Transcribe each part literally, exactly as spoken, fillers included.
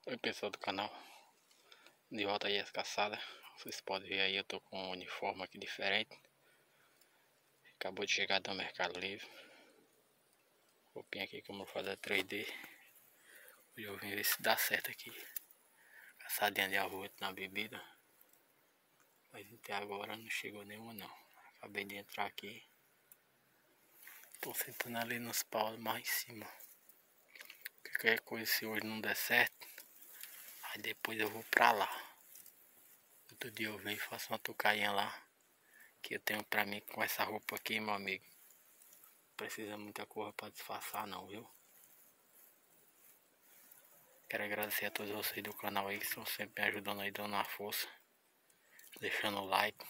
Oi pessoal do canal, de volta aí as caçadas. Vocês podem ver aí, eu tô com um uniforme aqui diferente. Acabou de chegar do Mercado Livre. Roupinha aqui como eu vou fazer três D. Hoje eu vim ver se dá certo aqui. Caçadinha de arroz na bebida. Mas até agora não chegou nenhuma não. Acabei de entrar aqui. Tô sentando ali nos paus mais em cima. Qualquer coisa, se hoje não der certo, aí depois eu vou pra lá. Outro dia eu venho e faço uma tocainha lá, que eu tenho pra mim com essa roupa aqui, meu amigo. Não precisa muita coisa pra disfarçar não, viu? Quero agradecer a todos vocês do canal aí que estão sempre me ajudando aí, dando uma força, deixando o like.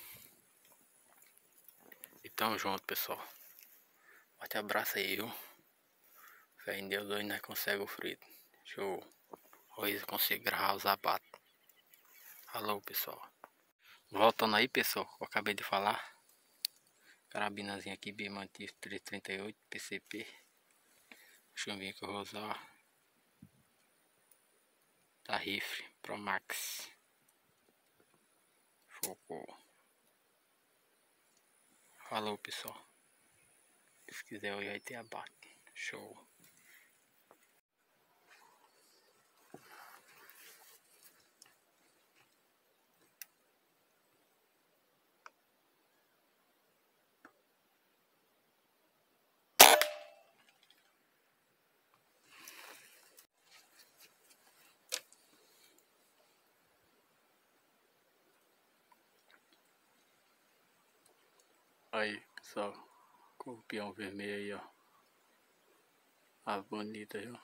E tamo junto, pessoal. Forte abraço aí, viu? Fé em Deus, hoje nós conseguimos o frito. Show. Hoje eu consigo gravar os abates. Alô, pessoal. Voltando aí, pessoal, eu acabei de falar. Carabinazinha aqui, Bimantif trezentos e trinta e oito P C P. Chumbinho que eu vou usar da Rifle Pro Max. Focou. Falou, pessoal. Se quiser hoje vai ter abate. Show. Aí, pessoal, corpião vermelho aí, ó. A bonita, viu?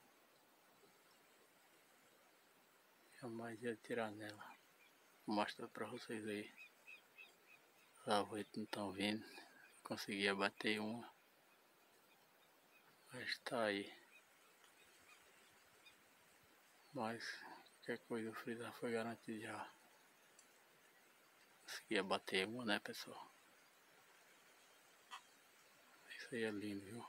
Jamais ia tirar nela. Vou mostrar pra vocês aí. Os arroz não estão vindo. Consegui abater uma. Mas tá aí. Mas qualquer coisa o freezer foi garantido já. Consegui abater uma, né, pessoal? Isso aí é lindo, viu?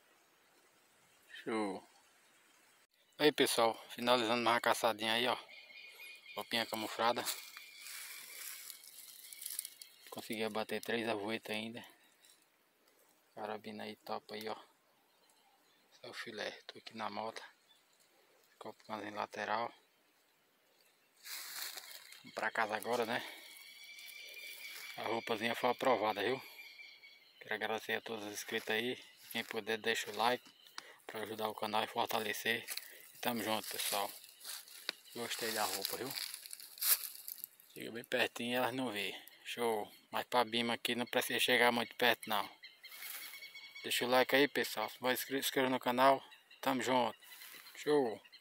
Show. Aí, pessoal, finalizando mais uma caçadinha aí, ó. Roupinha camuflada. Consegui abater três avoetas ainda. Carabina aí top aí, ó. Esse é o filé. Tô aqui na moto. Copinho lateral. Vamos pra casa agora, né? A roupazinha foi aprovada, viu? Quero agradecer a todos os inscritos aí. Quem puder deixa o like para ajudar o canal e fortalecer. E tamo junto, pessoal. Gostei da roupa, viu? Chega bem pertinho e elas não vê. Show. Mas pra Bima aqui não precisa chegar muito perto não. Deixa o like aí, pessoal. Se não for inscrito, inscreva no canal. Tamo junto. Show.